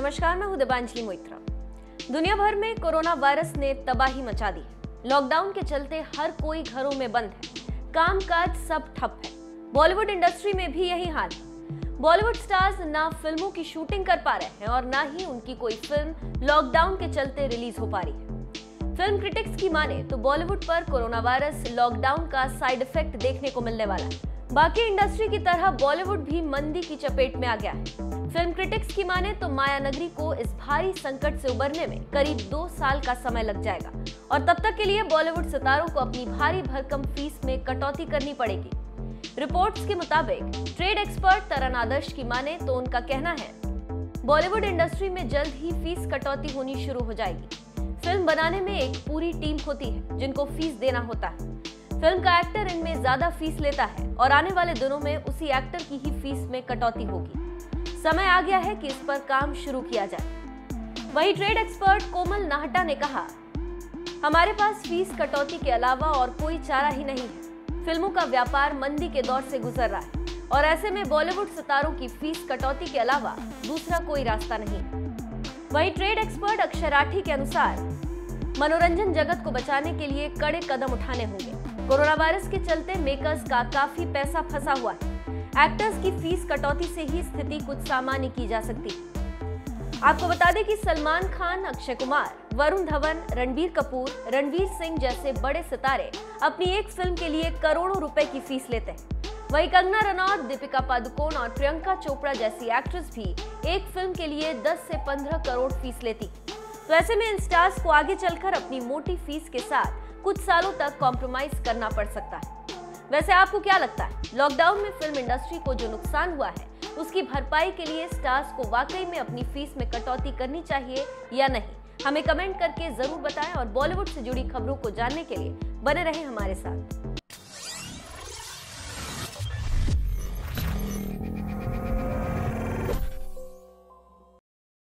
नमस्कार, मैं हूं दिबांजलि मोइत्रा। दुनिया भर में कोरोना वायरस ने तबाही मचा दी है। लॉकडाउन के चलते हर कोई घरों में बंद है, कामकाज सब ठप है। बॉलीवुड इंडस्ट्री में भी यही हाल है। बॉलीवुड स्टार्स ना फिल्मों की शूटिंग कर पा रहे हैं और ना ही उनकी कोई फिल्म लॉकडाउन के चलते रिलीज हो पा रही है। फिल्म क्रिटिक्स की माने तो बॉलीवुड पर कोरोना वायरस लॉकडाउन का साइड इफेक्ट देखने को मिलने वाला है। बाकी इंडस्ट्री की तरह बॉलीवुड भी मंदी की चपेट में आ गया है। फिल्म क्रिटिक्स की माने तो मायानगरी को इस भारी संकट से उबरने में करीब 2 साल का समय लग जाएगा और तब तक के लिए बॉलीवुड सितारों को अपनी भारी भरकम फीस में कटौती करनी पड़ेगी। रिपोर्ट्स के मुताबिक ट्रेड एक्सपर्ट तरन आदर्श की माने तो उनका कहना है बॉलीवुड इंडस्ट्री में जल्द ही फीस कटौती होनी शुरू हो जाएगी। फिल्म बनाने में एक पूरी टीम होती है जिनको फीस देना होता है। फिल्म का एक्टर इनमें ज्यादा फीस लेता है और आने वाले दिनों में उसी एक्टर की ही फीस में कटौती होगी। समय आ गया है कि इस पर काम शुरू किया जाए। वहीं ट्रेड एक्सपर्ट कोमल नाहटा ने कहा, हमारे पास फीस कटौती के अलावा और कोई चारा ही नहीं है। फिल्मों का व्यापार मंदी के दौर से गुजर रहा है और ऐसे में बॉलीवुड सितारों की फीस कटौती के अलावा दूसरा कोई रास्ता नहीं। वहीं ट्रेड एक्सपर्ट अक्षय राठी के अनुसार मनोरंजन जगत को बचाने के लिए कड़े कदम उठाने होंगे। कोरोना वायरस के चलते मेकर्स का काफी पैसा फंसा हुआ है। एक्टर्स की फीस कटौती से ही स्थिति कुछ सामान्य की जा सकती है। आपको बता दें कि सलमान खान, अक्षय कुमार, वरुण धवन, रणबीर कपूर, रणवीर सिंह जैसे बड़े सितारे अपनी एक फिल्म के लिए करोड़ों रुपए की फीस लेते हैं। वहीं कंगना रनौत, दीपिका पादुकोण और प्रियंका चोपड़ा जैसी एक्ट्रेस भी एक फिल्म के लिए 10 से 15 करोड़ फीस लेती। तो ऐसे में इन स्टार्स को आगे चलकर अपनी मोटी फीस के साथ कुछ सालों तक कॉम्प्रोमाइज करना पड़ सकता है। वैसे आपको क्या लगता है, लॉकडाउन में फिल्म इंडस्ट्री को जो नुकसान हुआ है उसकी भरपाई के लिए स्टार्स को वाकई में अपनी फीस में कटौती करनी चाहिए या नहीं? हमें कमेंट करके जरूर बताएं और बॉलीवुड से जुड़ी खबरों को जानने के लिए बने रहें हमारे साथ।